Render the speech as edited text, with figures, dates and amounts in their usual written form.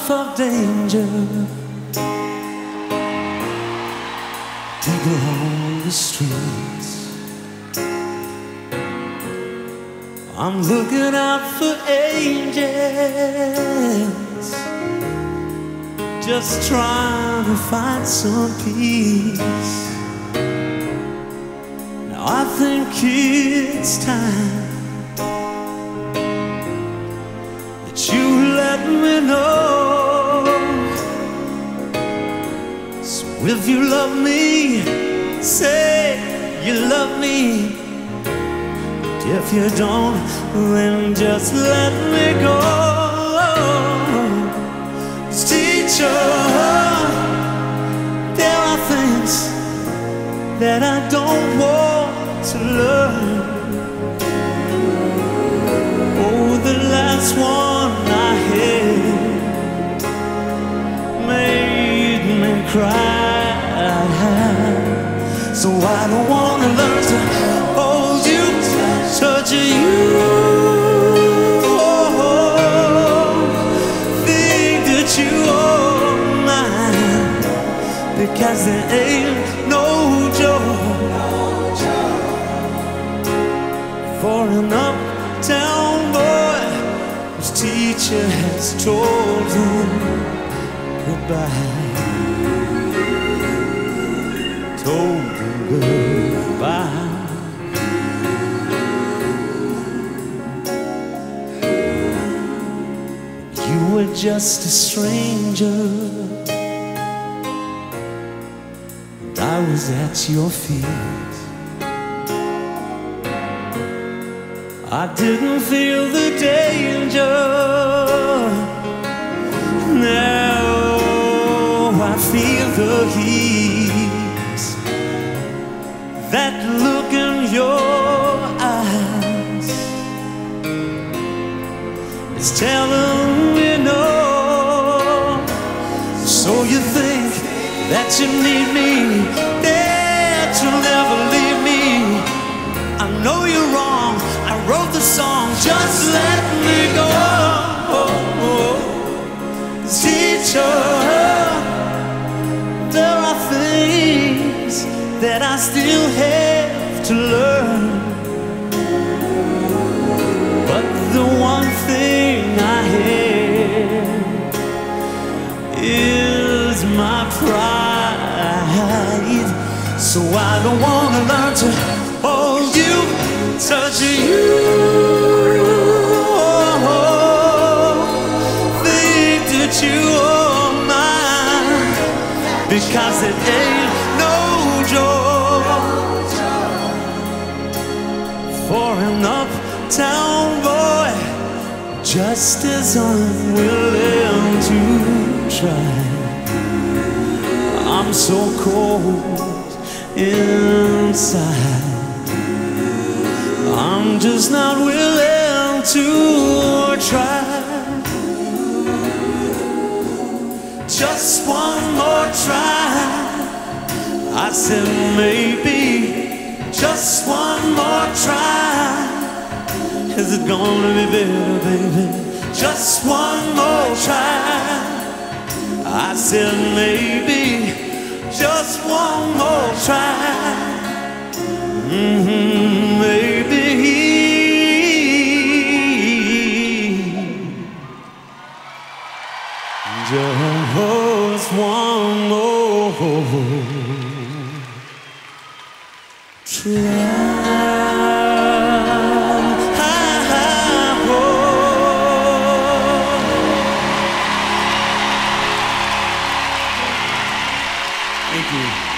life of danger. People on the streets, I'm looking out for angels, just trying to find some peace. Now I think it's time that you let me know. So if you love me, say you love me. If you don't, then just let me go. Teacher, there are things that I don't want to learn. Oh, the last one I had made me cry. So I don't want to learn to hold you, touch you, think that you are mine, because there ain't no joy for an uptown boy whose teacher has told him goodbye. Told him goodbye. You were just a stranger, and I was at your feet. I didn't feel the danger. Now I feel the heat. That look in your eyes is telling me no. So you think that you need me, that you'll never leave me. I know you're wrong, I wrote the song, just let me go. Teacher, there are things that I still have to learn, but the one thing I have is my pride. So I don't want to learn to hold you, touch you, think that you are mine, because it ain't no joy for an uptown boy just as unwilling to try. I'm so cold inside, I'm just not willing to try. Just one more try. I said maybe just one more try. Is it gonna be better, baby? Just one more try. I said maybe just one more try. Maybe just one more try. Thank you.